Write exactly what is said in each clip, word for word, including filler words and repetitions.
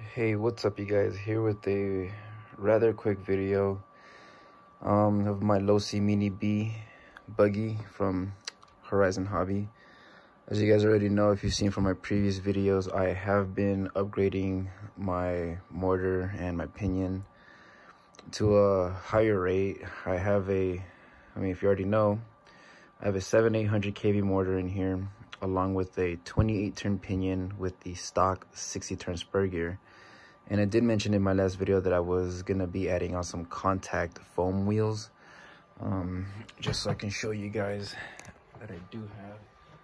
Hey, what's up you guys? Here with a rather quick video um, of my Losi Mini B buggy from Horizon Hobby. As you guys already know, if you've seen from my previous videos, I have been upgrading my mortar and my pinion to a higher rate. I have a, I mean, if you already know, I have a seven eight hundred K V mortar in here, along with a twenty-eight turn pinion with the stock sixty turn spur gear. And I did mention in my last video that I was going to be adding on some contact foam wheels, um, just so I can show you guys that I do have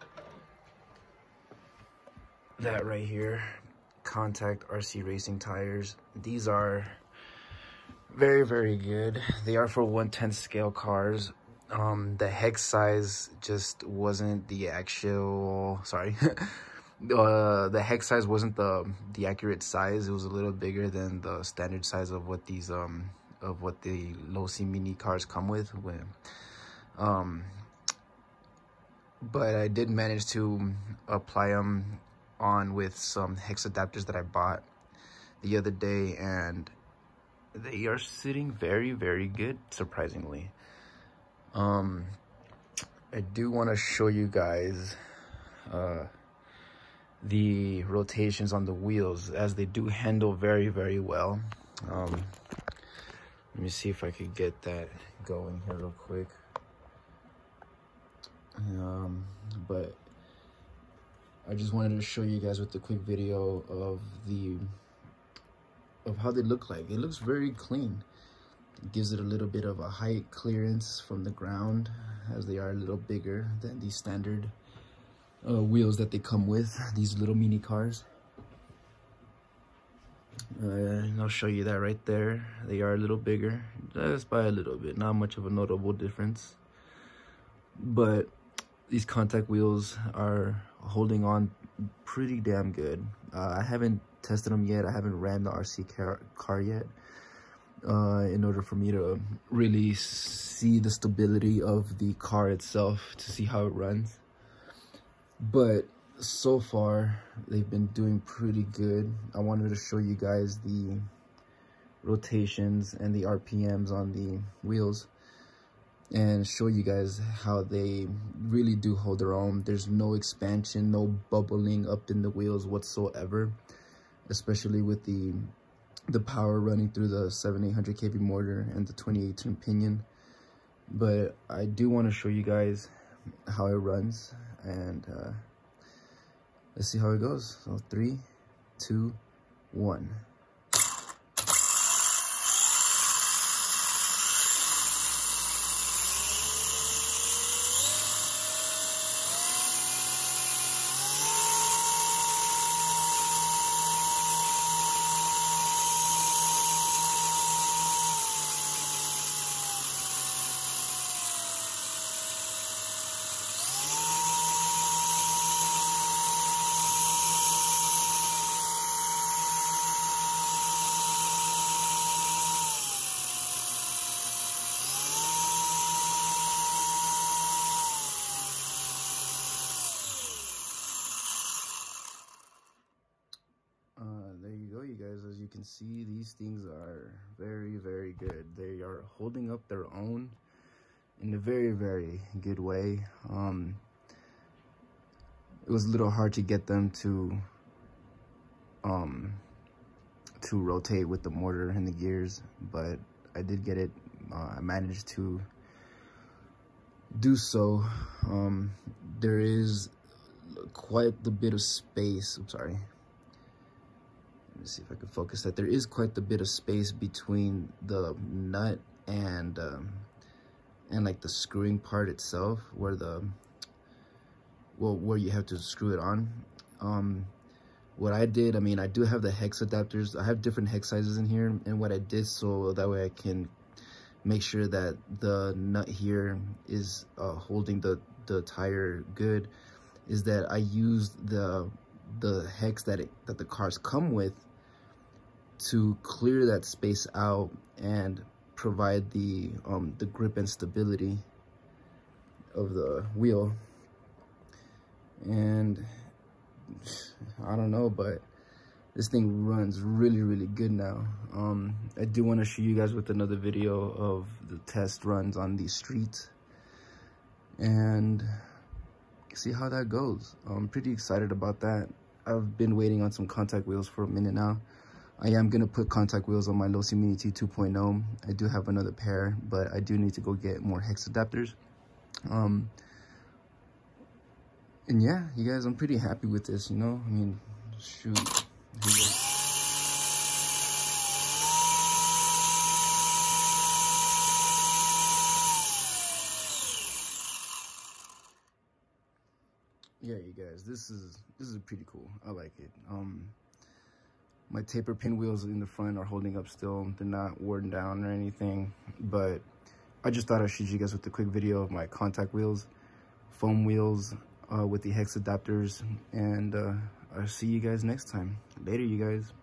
that right here. Contact R C Racing tires. These are very, very good. They are for one tenth scale cars. Um, the hex size just wasn't the actual, sorry. Uh, the hex size wasn't the the accurate size. It was a little bigger than the standard size of what these um of what the Losi Mini cars come with. When um, but I did manage to apply them on with some hex adapters that I bought the other day, and they are sitting very, very good, surprisingly. Um, I do want to show you guys uh. the rotations on the wheels, as they do handle very, very well. Um, let me see if I could get that going here real quick. Um, but I just wanted to show you guys with the quick video of the of how they look like. It looks very clean. It gives it a little bit of a height clearance from the ground, as they are a little bigger than the standard Uh, wheels that they come with, these little mini cars. Uh, and I'll show you that right there. They are a little bigger, just by a little bit, not much of a notable difference. But these contact wheels are holding on pretty damn good. Uh, I haven't tested them yet. I haven't ran the R C car, car yet uh, in order for me to really see the stability of the car itself, to see how it runs. But so far, they've been doing pretty good. I wanted to show you guys the rotations and the R P Ms on the wheels, and show you guys how they really do hold their own. There's no expansion, no bubbling up in the wheels whatsoever, especially with the the power running through the seven eight hundred K V mortar and the twenty-eight turn pinion. But I do want to show you guys how it runs, and uh, let's see how it goes. So three, two, one. As you can see, these things are very, very good. They are holding up their own in a very, very good way. Um, it was a little hard to get them to um, to rotate with the mortar and the gears, but I did get it. Uh, I managed to do so. Um, there is quite the bit of space. I'm sorry. Let me see if I can focus that. There is quite a bit of space between the nut and um, and like the screwing part itself, where the well where you have to screw it on. Um, what I did, I mean, I do have the hex adapters. I have different hex sizes in here, and what I did, so that way I can make sure that the nut here is uh, holding the the tire good, is that I used the the hex that it, that the cars come with to clear that space out and provide the um the grip and stability of the wheel. And I don't know, but this thing runs really, really good now. Um, I do want to show you guys with another video of the test runs on these streets and see how that goes. I'm pretty excited about that. I've been waiting on some contact wheels for a minute now. I am going to put contact wheels on my Losi Mini T two point oh. I do have another pair, but I do need to go get more hex adapters. Um, and yeah, you guys, I'm pretty happy with this, you know? I mean, shoot. Yeah, you guys, this is this is pretty cool. I like it. Um, my taper pin wheels in the front are holding up still. They're not worn down or anything, but I just thought I'd shoot you guys with a quick video of my contact wheels, foam wheels uh, with the hex adapters, and uh, I'll see you guys next time. Later, you guys.